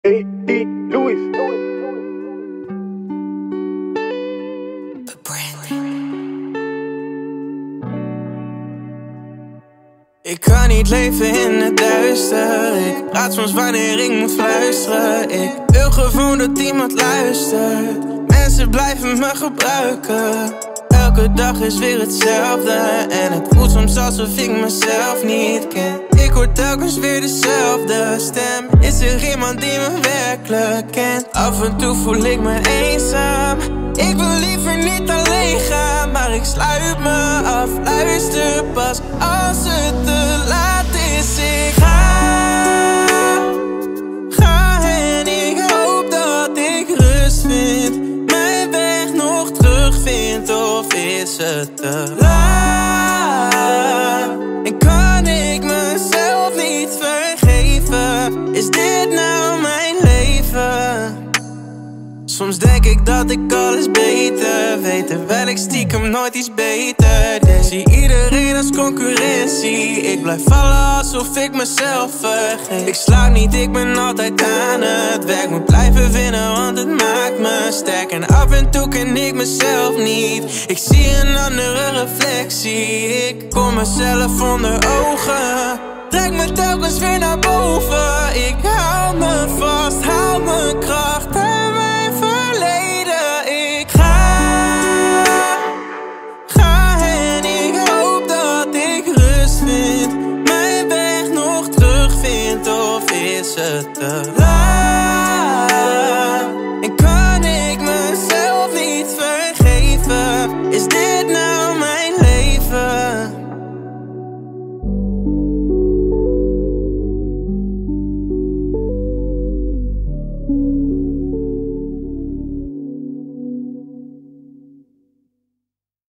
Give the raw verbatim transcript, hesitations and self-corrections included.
A D Louis. Ik kan niet leven in het duister. Ik raad soms wanneer ik moet fluisteren. Ik wil gewoon dat iemand luistert. Mensen blijven me gebruiken. Elke dag is weer hetzelfde. En het voelt soms alsof ik mezelf niet ken. Ik hoor telkens weer dezelfde stem. Is er iemand die me werkelijk kent? Af en toe voel ik me eenzaam. Ik wil liever niet alleen gaan, maar ik sluit me af. Luister pas als het te laat is. Ik ga, ga en ik hoop dat ik rust vind. Mijn weg nog terugvind, of is het te laat? En kan ik mezelf niet vergeven? Is dit nou mijn leven? Soms denk ik dat ik alles beter weet, terwijl ik stiekem nooit iets beter deed. Zie iedereen als concurrentie. Ik blijf vallen alsof ik mezelf vergeet. Ik slaap niet, ik ben altijd aan het werk. Moet blijven winnen, want het maakt me sterk. En af en toe ken ik mezelf niet. Ik zie een andere reflectie. Ik kom mezelf onder ogen. Trek me telkens weer naar boven. Ik hou me